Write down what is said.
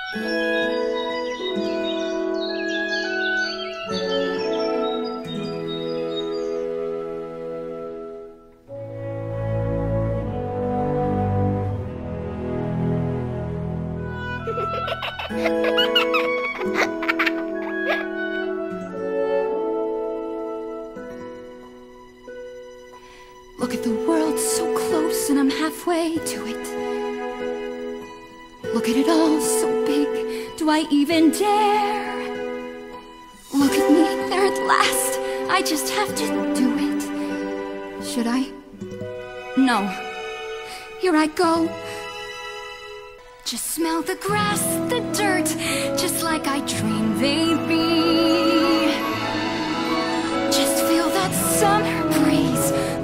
Look at the world so close and I'm halfway to it. Look at it all so big, do I even dare? Look at me, there at last, I just have to do it. Should I? No. Here I go. Just smell the grass, the dirt, just like I dreamed they'd be. Just feel that summer breeze